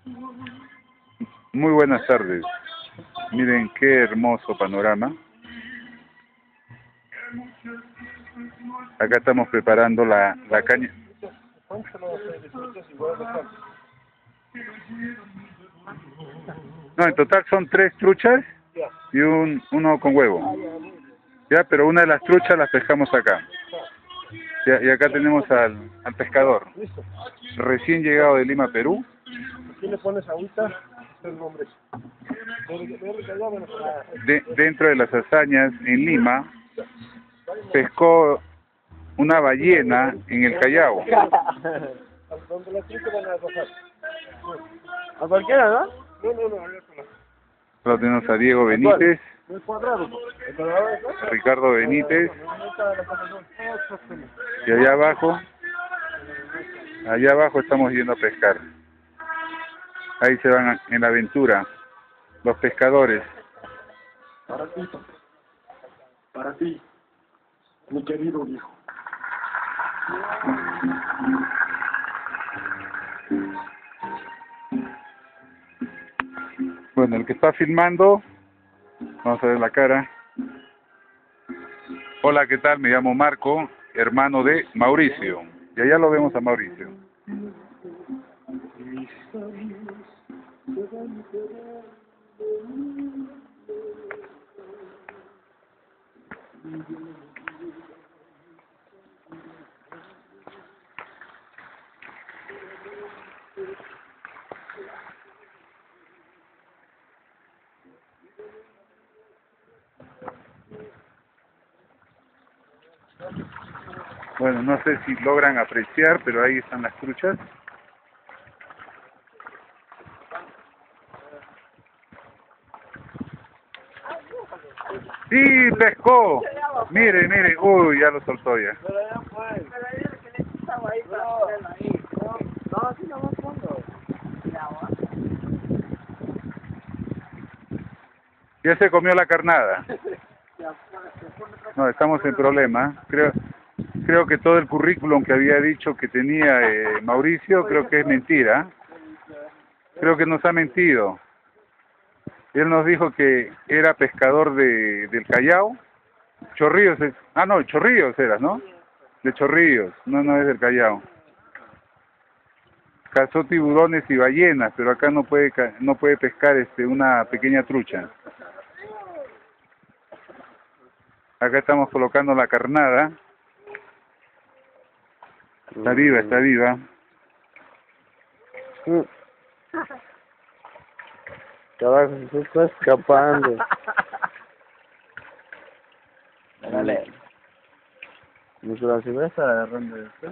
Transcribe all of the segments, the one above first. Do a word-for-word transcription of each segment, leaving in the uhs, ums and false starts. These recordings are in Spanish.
Muy buenas tardes. Miren qué hermoso panorama. Acá estamos preparando la, la caña. No, en total son tres truchas y un uno con huevo. Ya, pero una de las truchas las pescamos acá. Ya, y acá tenemos al, al pescador. Recién llegado de Lima, Perú. ¿Quién le pones agüita? Tres nombres. De, dentro de las hazañas en Lima, pescó una ballena en el Callao. Donde las truchas van a bajar. A cualquiera, ¿no? No, no, no, allá con la... Lo tenemos a Diego Benítez, El cuadrado. El cuadrado es acá. Ricardo Benítez, y allá abajo, allá abajo estamos yendo a pescar. Ahí se van en la aventura los pescadores. Para ti. Para ti. Mi querido hijo. Bueno, el que está filmando, vamos a ver la cara. Hola, ¿qué tal? Me llamo Marco, hermano de Mauricio. Y allá lo vemos a Mauricio. Bueno, no sé si logran apreciar, pero ahí están las truchas. ¡Sí, pescó! Mire, mire, uy, ya lo soltó ya. Pero ya fue. Pero ahí que le quita ahí para ponerlo ahí. No, así no va a fondo. Ya se comió la carnada. No, estamos en problema. Creo creo que todo el currículum que había dicho que tenía eh, Mauricio, creo que es mentira. Creo que nos ha mentido. Él nos dijo que era pescador de del Callao. Chorrillos, es, ah no, Chorrillos eras, ¿no? De Chorrillos, no, no es del Callao. Cazó tiburones y ballenas, pero acá no puede no puede pescar este una pequeña trucha. Acá estamos colocando la carnada. Está viva, está viva. Carajo, se está escapando. Dale. Nuestra ciudad está agarrando esto.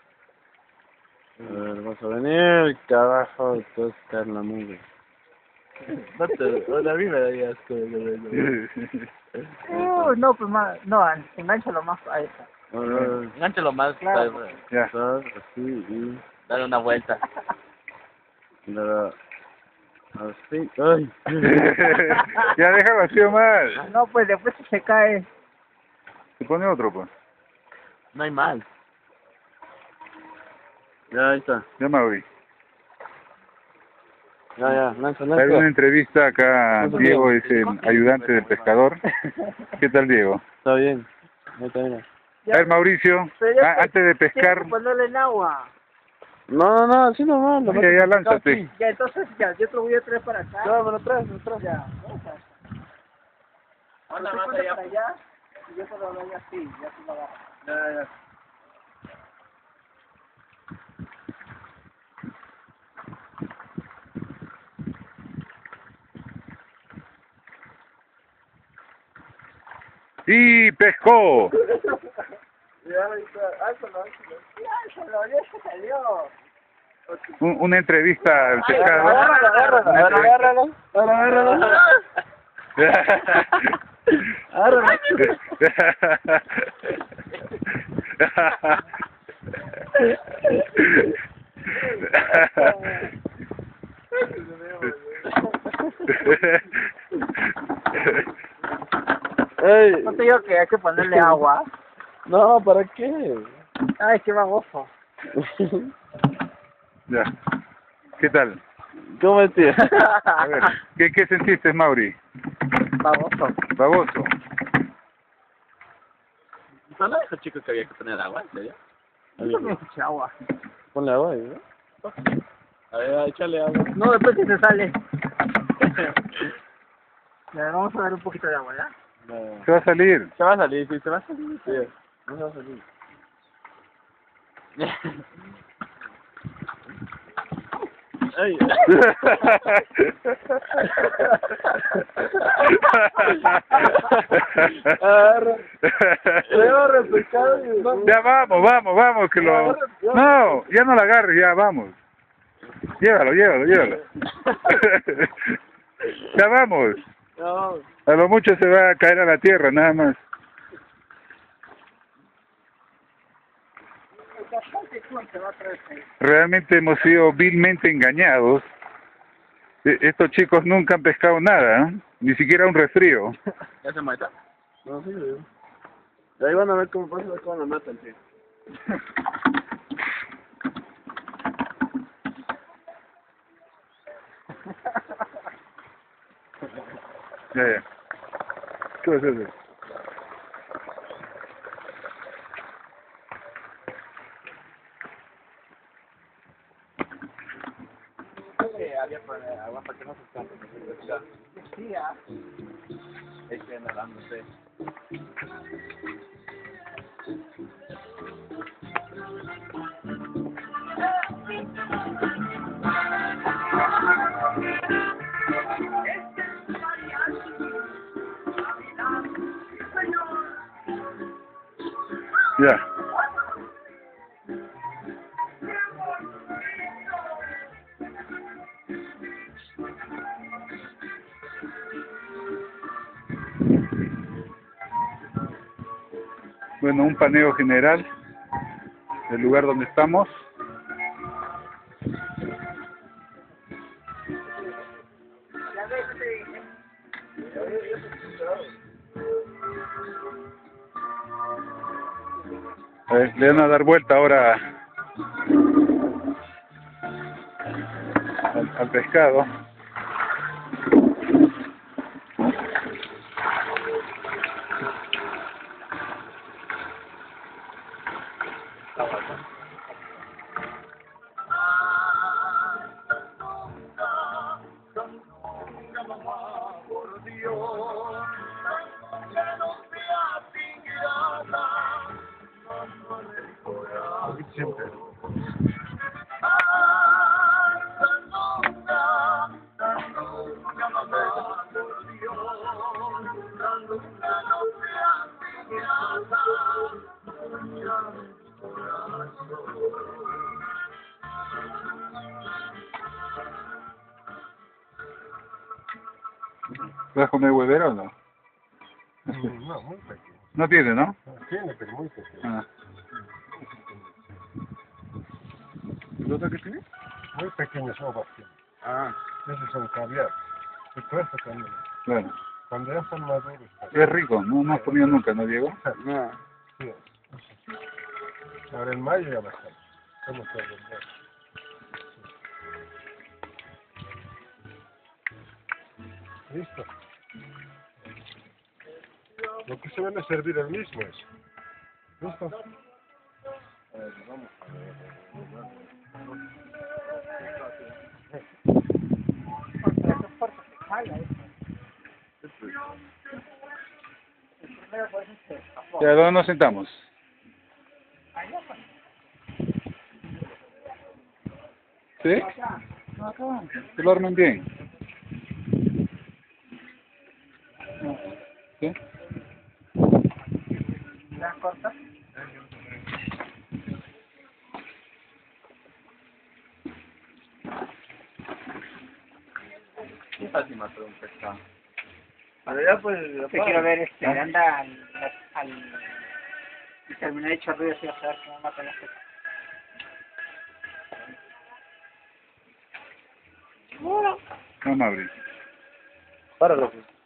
A ver, vas a venir, carajo, tú estás en la nube. No te, la vida de asco. Uh, no, pues más, no, enganchalo más a esa. Engánchalo más, Claro. Ya. así y Dale una vuelta. nada, así, ay. Ya déjalo así más. No, pues después se cae. Se pone otro, pues. No hay más. Ya, ahí está. Ya, Mauri. Ya, ya, lanza, Hay una lanza. entrevista acá. Lanza, Diego Diego. es el ayudante del pescador. ¿Qué tal, Diego? Está bien. Ahí está, mira. A ver, Mauricio, Pero ya a- pues, antes de tienes pescar, que ponerle en agua. No, no, no, así nomás. lo ya, metes ya acá, lánzate. aquí. Ya, entonces, ya, yo te lo voy a traer para acá. Ya, me lo traes, me lo traes. Ya, vamos a Hola, Tú más ponte allá. para allá y yo te lo doy así, ya tú lo agarras. Ya, ya. ¡Y pescó! Ya, ahí está. Álzalo, álzalo. Ya, se lo ya se salió. Un- una entrevista al pescador. Agárralo, agárralo, Una agárralo, entrevista. agárralo, agárralo. Ey, No te digo que hay que ponerle agua. no, ¿para qué? Ay, qué baboso. Ya. ¿Qué tal? ¿Cómo es, tío? A ver, ¿qué, qué sentiste, Mauri? Baboso. Baboso. ¿No le dijo chico que había que poner agua? ¿En serio? Yo también eché agua. Ponle agua ahí, ¿no? A ver, échale agua. No, después que se sale. Ya, vamos a dar un poquito de agua, ¿ya? No. Se va a salir. Se va a salir, sí, se va a salir, tío. No se va a salir. Ay. Ya vamos, vamos, vamos, que lo... No, ya no la agarres, ya vamos. Llévalo, llévalo, llévalo. Ya vamos. No. A lo mucho se va a caer a la tierra, nada más. Realmente hemos sido vilmente engañados. E- Estos chicos nunca han pescado nada, ¿eh? Ni siquiera un resfrío. ¿Ya se muerta? No, sí, güey. Ahí van a ver cómo pasa, cómo la matan, tío. Ya, ya. ¿Qué vas a hacer? Había poner agua para que no se escape. Sí, ya. Estoy nadando, sí. Ya. Bueno, un paneo general del lugar donde estamos. A ver, le van a dar vuelta ahora al, al pescado. Siempre. ¿Vas a comer huevero o no? No, muy pequeño. No tiene, ¿no? Tiene, pero muy pequeño. Ah. ¿El otro que tiene? Muy pequeños ovas tiene. Ah, Esos son caviar. Y todo esto también. bueno. Cuando ya están maduros. Es rico, no, no has comido nunca, ¿no, Diego? No. Sí. Ahora en mayo ya va a estar. ¿Cómo está el invierno? Listo. Lo que se van a servir el mismo es. ¿Listo? A ver, vamos a ver. Ya, ¿dónde nos sentamos? ¿Sí? Acá, que lo armen bien. ¿Sí? ¿Las cortas? ¿Qué fácil matar un pescado? Pero ya pues... Te quiero ver este, anda al... al... y terminar de chorrillo así, a saber cómo mata las cosas. Vamos a abrir. Páralo, pues.